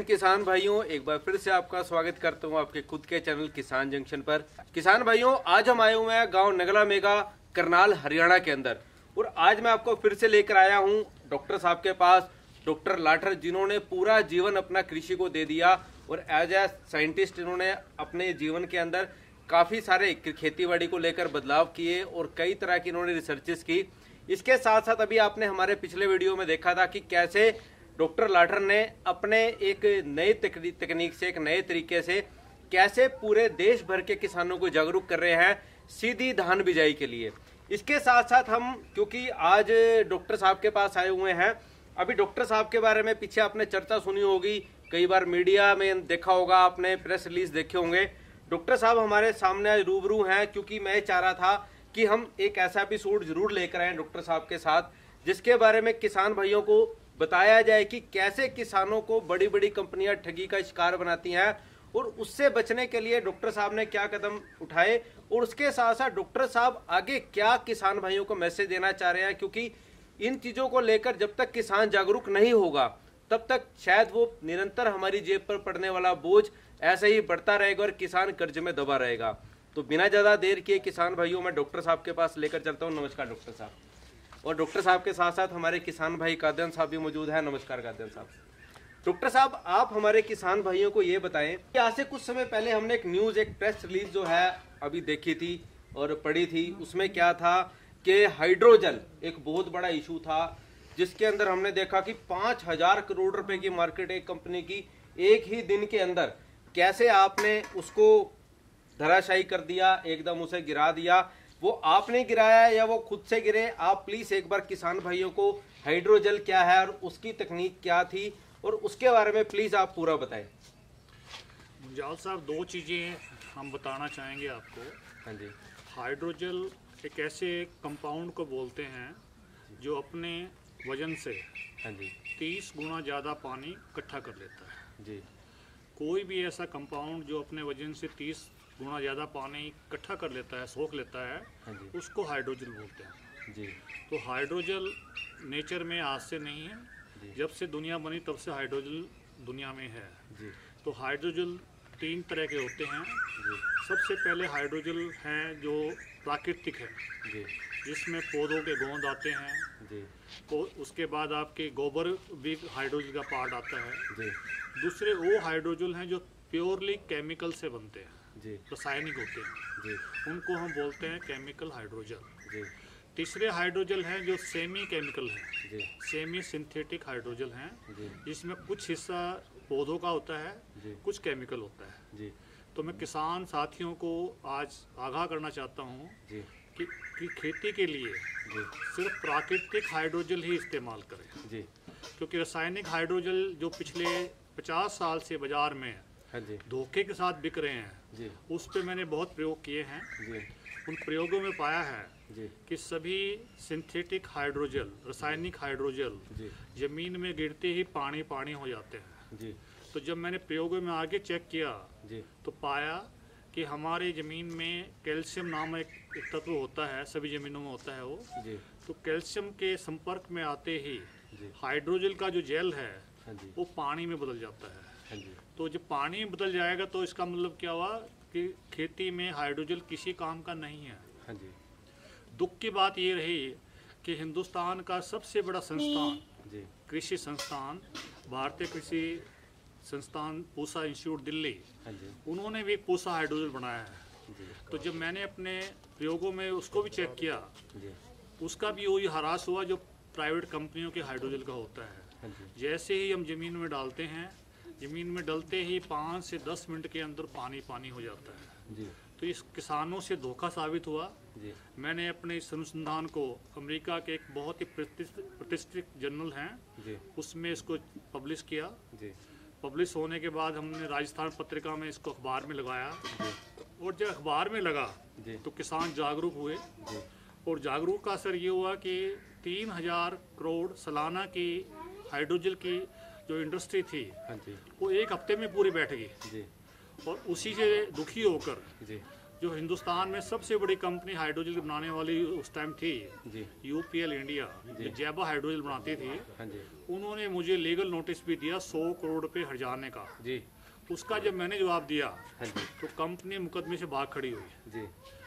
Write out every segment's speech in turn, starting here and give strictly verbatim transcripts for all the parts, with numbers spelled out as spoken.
हिंद किसान भाइयों, एक बार फिर से आपका स्वागत करता हूं आपके खुद के चैनल किसान जंक्शन पर। किसान भाइयों, आज हम आए हुए हैं गांव नगला मेगा, करनाल, हरियाणा के अंदर। और आज मैं आपको फिर से लेकर आया हूं डॉक्टर साहब के पास, डॉक्टर लाठर, जिन्होंने पूरा जीवन अपना कृषि को दे दिया और एज ए साइंटिस्ट इन्होंने अपने जीवन के अंदर काफी सारे खेतीबाड़ी को लेकर बदलाव किए और कई तरह की इन्होंने रिसर्चेस की। इसके साथ साथ अभी आपने हमारे पिछले वीडियो में देखा था कि कैसे डॉक्टर लाठर ने अपने एक नई तकनीक से, एक नए तरीके से कैसे पूरे देश भर के किसानों को जागरूक कर रहे हैं सीधी धान बिजाई के लिए। इसके साथ साथ हम, क्योंकि आज डॉक्टर साहब के पास आए हुए हैं, अभी डॉक्टर साहब के बारे में पीछे आपने चर्चा सुनी होगी, कई बार मीडिया में देखा होगा, आपने प्रेस रिलीज देखे होंगे। डॉक्टर साहब हमारे सामने आज रूबरू हैं, क्योंकि मैं चाह रहा था कि हम एक ऐसा एपिसोड जरूर लेकर आए डॉक्टर साहब के साथ, जिसके बारे में किसान भाइयों को बताया जाए कि कैसे किसानों को बड़ी बड़ी कंपनियां ठगी का शिकार बनाती हैं और उससे बचने के लिए डॉक्टर साहब ने क्या कदम उठाए, और उसके साथ साथ डॉक्टर साहब आगे क्या किसान भाइयों को मैसेज देना चाह रहे हैं। क्योंकि इन चीजों को लेकर जब तक किसान जागरूक नहीं होगा तब तक शायद वो निरंतर हमारी जेब पर पड़ने वाला बोझ ऐसे ही बढ़ता रहेगा और किसान कर्ज में दबा रहेगा। तो बिना ज्यादा देर किए किसान भाइयों, मैं डॉक्टर साहब के पास लेकर चलता हूँ। नमस्कार डॉक्टर साहब। और डॉक्टर साहब के साथ साथ हमारे किसान भाई कादन साहब भी मौजूद हैं। नमस्कार कादन साहब। डॉक्टर साहब, आप हमारे किसान भाइयों को ये बताएं कि आज से कुछ समय पहले हमने एक न्यूज, एक प्रेस रिलीज जो है अभी देखी थी और पढ़ी थी। उसमें क्या था कि हाइड्रोजल एक बहुत बड़ा इशू था, जिसके अंदर हमने देखा कि पांच हजार करोड़ रुपए की मार्केट एक कंपनी की एक ही दिन के अंदर, कैसे आपने उसको धराशायी कर दिया, एकदम उसे गिरा दिया। वो आपने गिराया या वो खुद से गिरे? आप प्लीज एक बार किसान भाइयों को हाइड्रोजल क्या है और उसकी तकनीक क्या थी और उसके बारे में प्लीज आप पूरा बताएं। मुंजाल साहब, दो चीज़ें हम बताना चाहेंगे आपको। हाँ जी। हाइड्रोजल एक ऐसे कंपाउंड को बोलते हैं जो अपने वजन से हाँ जी तीस गुना ज़्यादा पानी इकट्ठा कर लेता है जी। कोई भी ऐसा कंपाउंड जो अपने वजन से तीस गुना ज़्यादा पानी इकट्ठा कर लेता है, सोख लेता है, हाँ जी, उसको हाइड्रोजल बोलते हैं जी। तो हाइड्रोजल नेचर में आज से नहीं है, जब से दुनिया बनी तब से हाइड्रोजल दुनिया में है जी। तो हाइड्रोजल तीन तरह के होते हैं जी। सबसे पहले हाइड्रोजल हैं जो प्राकृतिक है जी, जिसमें पौधों के गोंद आते हैं जी। तो उसके बाद आपके गोबर भी हाइड्रोजल का पार्ट आता है जी। दूसरे वो हाइड्रोजल हैं जो प्योरली केमिकल से बनते हैं जी, रासायनिक होते हैं जी, उनको हम बोलते हैं केमिकल हाइड्रोजल जी। तीसरे हाइड्रोजल हैं जो सेमी केमिकल हैं जी, सेमी सिंथेटिक हाइड्रोजल हैं जी, जिसमें कुछ हिस्सा पौधों का होता है जी, कुछ केमिकल होता है जी। तो मैं किसान साथियों को आज आगाह करना चाहता हूँ कि, कि खेती के लिए जी सिर्फ प्राकृतिक हाइड्रोजल ही इस्तेमाल करें जी, क्योंकि रासायनिक हाइड्रोजल जो पिछले पचास साल से बाजार में हाँ जी धोखे के साथ बिक रहे हैं जी, उस पर मैंने बहुत प्रयोग किए हैं जी। उन प्रयोगों में पाया है जी कि सभी सिंथेटिक हाइड्रोजल, रासायनिक हाइड्रोजल जी जमीन में गिरते ही पानी पानी हो जाते हैं जी। तो जब मैंने प्रयोगों में आगे चेक किया जी, तो पाया कि हमारे ज़मीन में कैल्शियम नाम एक, एक तत्व होता है, सभी ज़मीनों में होता है वो जी। तो कैल्शियम के संपर्क में आते ही हाइड्रोजल का जो जेल है हाँ जी, वो पानी में बदल जाता है हाँ जी। तो जब पानी में बदल जाएगा तो इसका मतलब क्या हुआ कि खेती में हाइड्रोजल किसी काम का नहीं है हाँ जी। दुख की बात ये रही कि हिंदुस्तान का सबसे बड़ा संस्थान जी, कृषि संस्थान, भारतीय कृषि संस्थान, पूसा इंस्टीट्यूट दिल्ली हाँ जी, उन्होंने भी पूसा हाइड्रोजल बनाया है जी। तो जब मैंने अपने प्रयोगों में उसको भी चेक किया जी, उसका भी वही हरास हुआ जो प्राइवेट कंपनियों के हाइड्रोजल का होता है हाँ जी। जैसे ही हम ज़मीन में डालते हैं, ज़मीन में डलते ही पाँच से दस मिनट के अंदर पानी पानी हो जाता है जी। तो इस किसानों से धोखा साबित हुआ जी। मैंने अपने इस अनुसंधान को अमेरिका के एक बहुत ही प्रतिष्ठित जर्नल हैं जी, उसमें इसको पब्लिश किया जी। पब्लिश होने के बाद हमने राजस्थान पत्रिका में इसको अखबार में लगाया जी। और जब अखबार में लगा जी, तो किसान जागरूक हुए जी। और जागरूक का असर ये हुआ कि तीन हजार करोड़ सालाना की हाइड्रोजल की जो इंडस्ट्री थी हाँ जी, वो एक हफ्ते में पूरी बैठ गई जी। और उसी से दुखी होकर जी, जो हिंदुस्तान में सबसे बड़ी कंपनी हाइड्रोजल बनाने वाली उस टाइम थी जी यूपीएल इंडिया, जो जैबा हाइड्रोजल बनाती थी, हाँ जी उन्होंने मुझे लीगल नोटिस भी दिया सौ करोड़ रुपए हर्जाने का। जी उसका जब मैंने जवाब दिया हाँ जी तो कंपनी मुकदमे से भाग खड़ी हुई। जी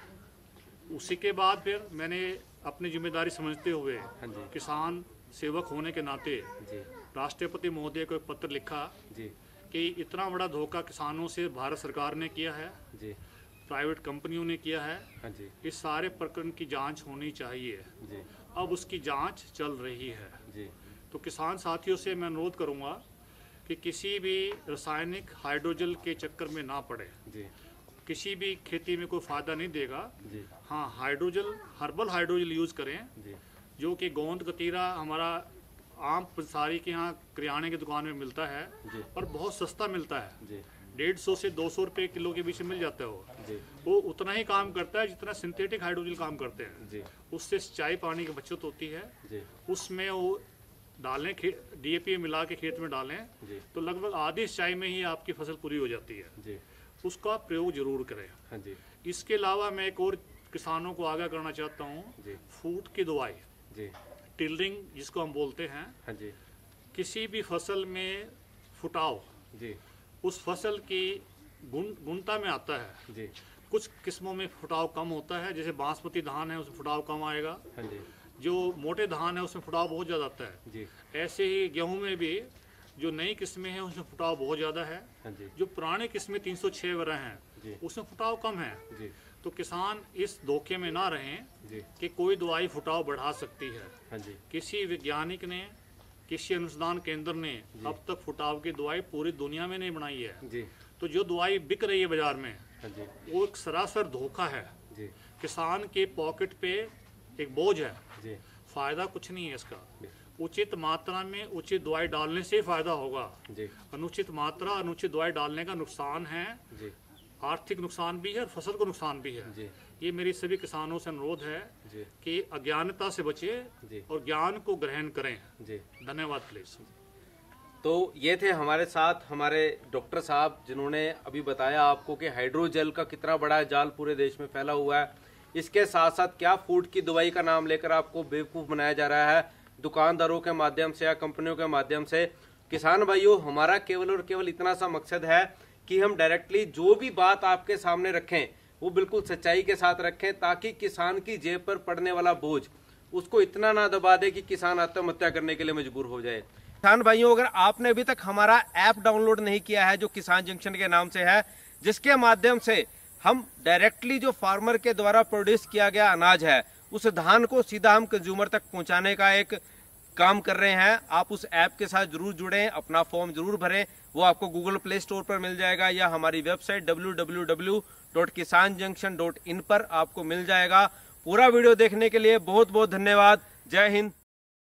उसी के बाद फिर मैंने अपनी जिम्मेदारी समझते हुए हाँ जी किसान सेवक होने के नाते जी राष्ट्रपति महोदय को एक पत्र लिखा जी कि इतना बड़ा धोखा किसानों से भारत सरकार ने किया है, जी प्राइवेट कंपनियों ने किया है, हाँ जी इस सारे प्रकरण की जांच होनी चाहिए। जी अब उसकी जांच चल रही है। जी तो किसान साथियों से मैं अनुरोध करूंगा कि किसी भी रासायनिक हाइड्रोजल के चक्कर में ना पड़े। जी किसी भी खेती में कोई फ़ायदा नहीं देगा। जी हाँ, हाइड्रोजल हर्बल हाइड्रोजल यूज़ करें, जी जो कि गोंद कतीरा हमारा आम पंसारी के यहाँ किराने की दुकान में मिलता है जी और बहुत सस्ता मिलता है। जी डेढ़ सौ से दो सौ रुपये किलो के बीच में मिल जाता है। वो जी वो उतना ही काम करता है जितना सिंथेटिक हाइड्रोजल काम करते हैं। जी उससे सिंचाई पानी की बचत होती है। जी उसमें वो डालें, डीएपी मिला के खेत में डालें जी तो लगभग आधी सिंचाई में ही आपकी फसल पूरी हो जाती है। जी उसका प्रयोग जरूर करें। हाँ जी इसके अलावा मैं एक और किसानों को आगाह करना चाहता हूँ, जी फूट की दवाई, जी टिलरिंग जिसको हम बोलते हैं, हाँ जी किसी भी फसल में फुटाव जी उस फसल की गुण गुणता में आता है। जी कुछ किस्मों में फुटाव कम होता है, जैसे बासमती धान है उसमें फुटाव कम आएगा। हाँ जी जो मोटे धान है उसमें फुटाव बहुत ज़्यादा आता है। जी ऐसे ही गेहूं में भी जो नई किस्में हैं उसमें फुटाव बहुत ज़्यादा है। हाँ जी जो पुराने किस्में तीन सौ छः वगैरह हैं जी उसमें फुटाव कम है। जी तो किसान इस धोखे में ना रहें जी कि कोई दवाई फुटाव बढ़ा सकती है। हाँ जी किसी वैज्ञानिक ने, किसी अनुसंधान केंद्र ने अब तक फुटाव की दवाई पूरी दुनिया में नहीं बनाई है। जी तो जो दवाई बिक रही है बाजार में हाँ जी वो एक सरासर धोखा है। जी किसान के पॉकेट पे एक बोझ है, जी फायदा कुछ नहीं है इसका। उचित मात्रा में उचित दवाई डालने से ही फायदा होगा। जी अनुचित मात्रा, अनुचित दवाई डालने का नुकसान है, जी आर्थिक नुकसान भी है और फसल को नुकसान भी है। जी ये मेरी सभी किसानों से अनुरोध है जी कि अज्ञानता से बचे जी और ज्ञान को ग्रहण करें। जी धन्यवाद प्लीज। तो ये थे हमारे साथ हमारे डॉक्टर साहब, जिन्होंने अभी बताया आपको कि हाइड्रोजेल का कितना बड़ा जाल पूरे देश में फैला हुआ है। इसके साथ साथ क्या फूड की दवाई का नाम लेकर आपको बेवकूफ़ बनाया जा रहा है दुकानदारों के माध्यम से या कंपनियों के माध्यम से। किसान भाइयों, हमारा केवल और केवल इतना सा मकसद है कि हम डायरेक्टली जो भी बात आपके सामने रखें वो बिल्कुल सच्चाई के साथ रखें, ताकि किसान की जेब पर पड़ने वाला बोझ उसको इतना ना दबा दे कि किसान आत्महत्या करने के लिए मजबूर हो जाए। किसान भाइयों, अगर आपने अभी तक हमारा ऐप डाउनलोड नहीं किया है जो किसान जंक्शन के नाम से है, जिसके माध्यम से हम डायरेक्टली जो फार्मर के द्वारा प्रोड्यूस किया गया अनाज है उस धान को सीधा हम कंज्यूमर तक पहुंचाने का एक काम कर रहे हैं, आप उस ऐप के साथ जरूर जुड़ें, अपना फॉर्म जरूर भरें। वो आपको गूगल प्ले स्टोर पर मिल जाएगा या हमारी website W W W dot Kisan junction dot in पर आपको मिल जाएगा। पूरा वीडियो देखने के लिए बहुत बहुत धन्यवाद। जय हिंद,